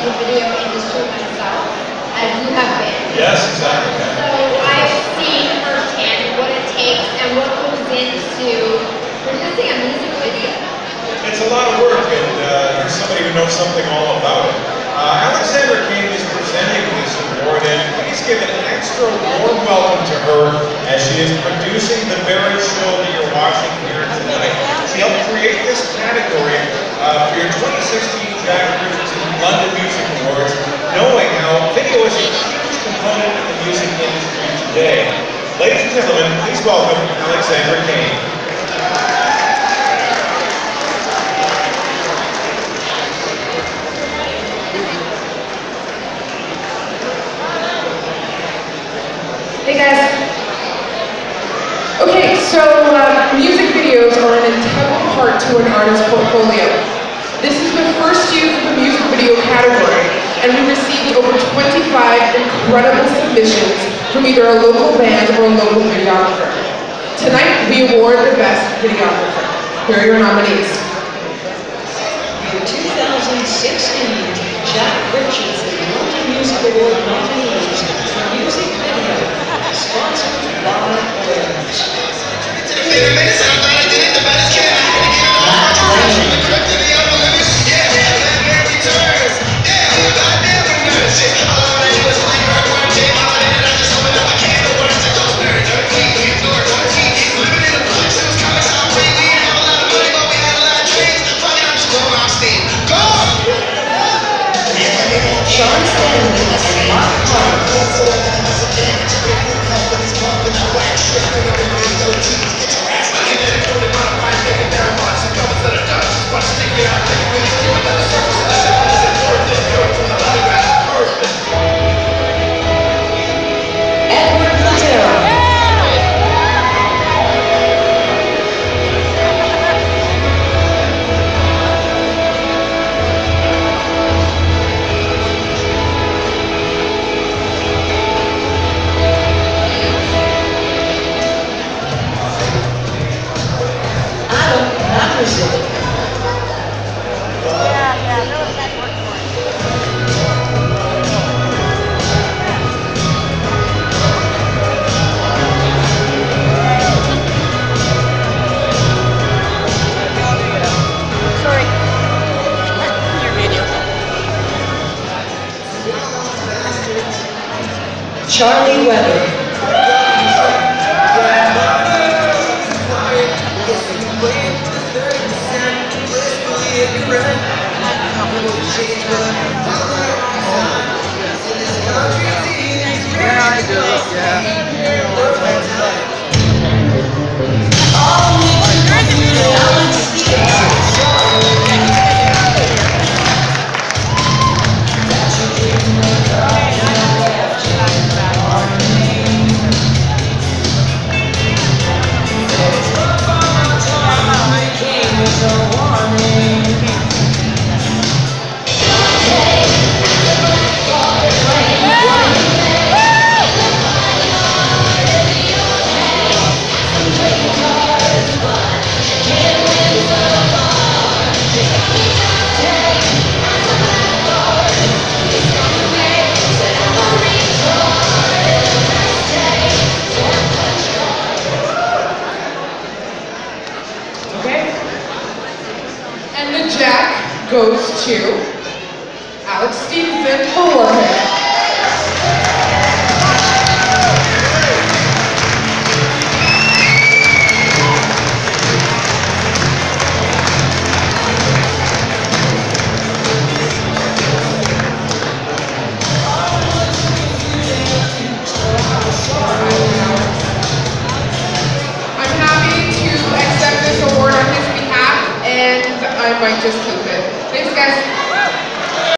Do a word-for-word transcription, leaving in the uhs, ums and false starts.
music video industry myself, as you have been. Yes, exactly. So I've seen firsthand what it takes and what goes into producing a music video. It's a lot of work, and uh, here's somebody who knows something all about it. Uh, Alexandra King is presenting this award, and please give an extra warm welcome to her as she is producing the very show that you're watching here tonight. She helped create this category uh, for your twenty sixteen Jack Richardson London Music Awards, knowing how video is a huge component of the music industry today. Ladies and gentlemen, please welcome Alexandra King. Hey guys. Okay, so uh, music videos are an integral part to an artist's portfolio. This is the first year for the music video category, and we received over twenty-five incredible submissions from either a local band or a local videographer. Tonight, we award the best videographer. Here are your nominees. The two thousand sixteen Jack Richardson London Music Award nominees for music video, sponsored by Orange. Charlie Weber. Jack goes to Alex Stevenson for Warhead. I'm happy to accept this award on his behalf, and I might just keep it. Thanks, guys.